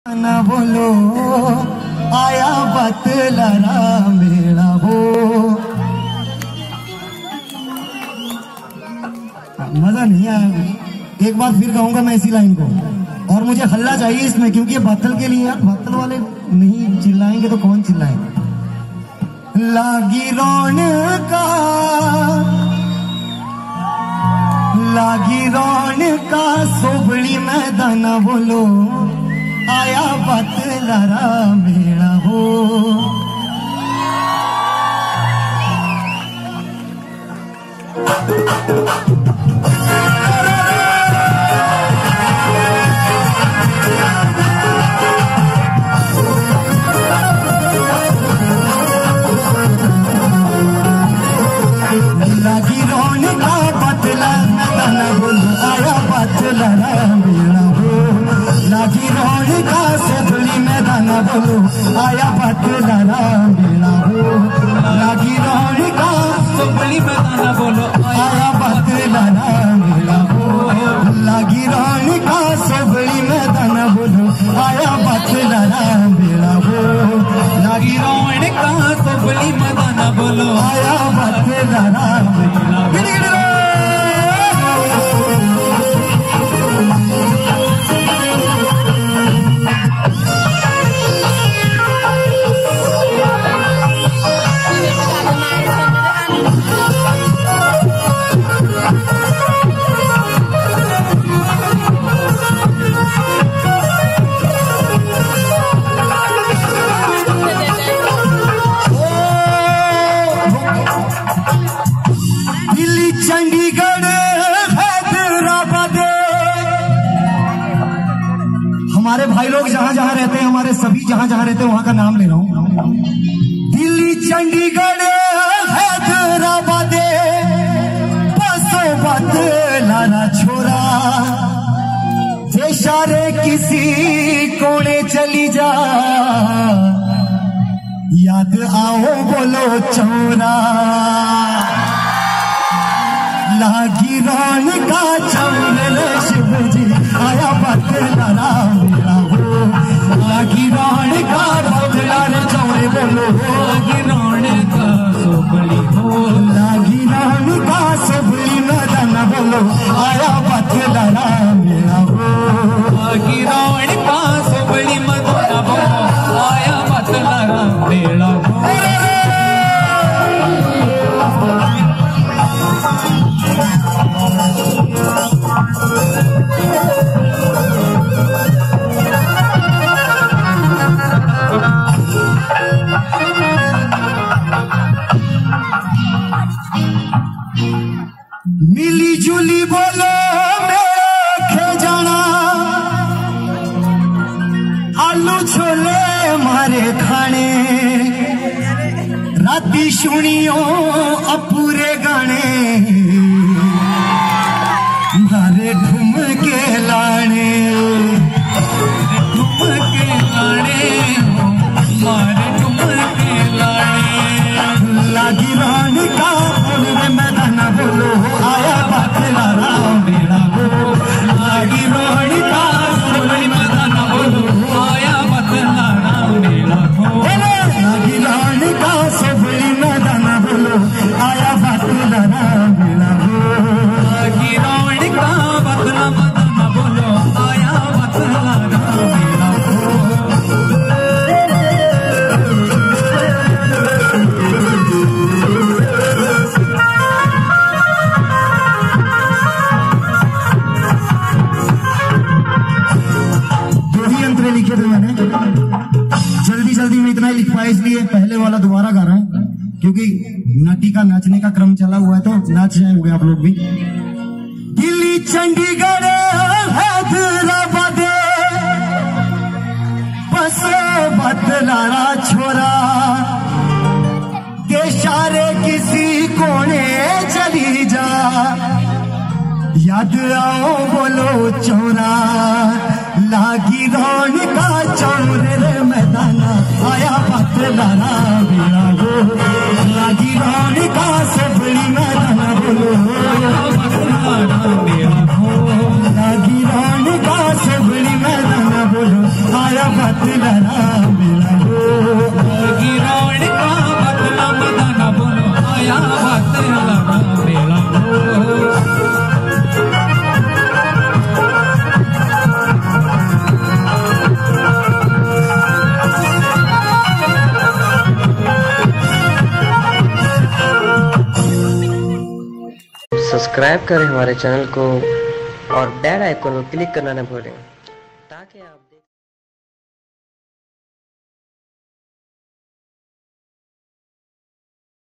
न बोलो आया बतलारा मेरा हो। मजा नहीं आया। एक बार फिर गाऊंगा मैं इसी लाइन को, और मुझे हल्ला चाहिए इसमें, क्योंकि ये बातल के लिए, बातल वाले नहीं चिल्लाएंगे तो कौन चिल्लाएंगे। लागी रौनका सोबड़ी मैदान बोलो आया बतलारा मेरा हो। लागी रौनका बतला मैदान बोलो आया बतलारा मेरा हो। लागी रौनका सोबड़ी मैदान बोलो आया बतलारा मेरा हो। लागी रौनका सोबड़ी मैदान बोलो आया बतलारा मेरा हो। लागी रौनका सोबड़ी मैदान बोलो आया बतलारा मेरा हो। लागी रौनका सोबड़ी मैदान बोलो आया बतलारा मेरा हो। चंडीगढ़ हैदराबाद, हमारे भाई लोग जहां जहां रहते हैं, हमारे सभी जहां जहां रहते हैं वहां का नाम ले रहा हूं। दिल्ली चंडीगढ़ हैदराबाद बसों बतलाना छोरा, इशारे किसी कोने चली जा, याद आओ बोलो चौरा। लागी रौनका चौर शिव जी आया बतलारा मेरा हो। लागी रौनका बतलारा चौर बोलो लागी रौनका सोबड़ी हो। लागी रौनका सोबड़ी मैदान बोलो आया बतलारा मेरा हो। लागी रौनका सोबड़ी मैदान बोलो आया बतलारा मेरा हो। मिली जुली बोलो मेरे जाना, आलू छोले मारे खाने, राती सुनियो अपूरे गाने, मारे घूम के लाने, घूम के लाने, मारे घूम के लाने। लागी रौनका मैदान बोलो आया बतलारा मेरा हो। लागी रौनका सोबड़ी मैदान बोलो आया बतलारा मेरा हो। लागी रौनका सोबड़ी मैदान बोलो आया बतलारा मेरा हो। लागी रौनका बतला मैदान बोलो आया बतलारा मेरा हो। लिखे थे मैंने, जल्दी में इतना ही लिख पाया, इसलिए पहले वाला दोबारा गा रहा हूं, क्योंकि नटी का नाचने का क्रम चला हुआ है तो नाच जाएंगे आप लोग भी। दिल्ली चंडीगढ़ हैदराबाद बस बतलारा छोरा, इशारे किसी कोने चली जा, याद आओ बोलो चौरा। लागी रौनका चौर मैदान आया बतलारा मेरा हो। लागी रौनका सोबड़ी मैदान बोलो बतलारा मेरा हो। लागी रौनका सोबड़ी मैदान बोलो आया बतला मेला लागी रौनका बतला मदन बोलो आया बतला मेला सब्सक्राइब करें हमारे चैनल को और बेल आइकन को क्लिक करना न भूलें ताकि आप